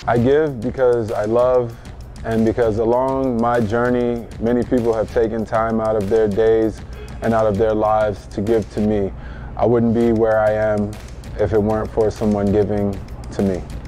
I give because I love, and because along my journey, many people have taken time out of their days and out of their lives to give to me. I wouldn't be where I am if it weren't for someone giving to me.